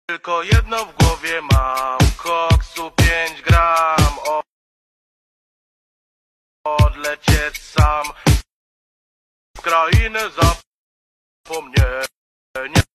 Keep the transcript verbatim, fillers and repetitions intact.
Tylko jedno w głowie mam, koksu pięć gram. Odlecieć sam w krainę zapomnienia.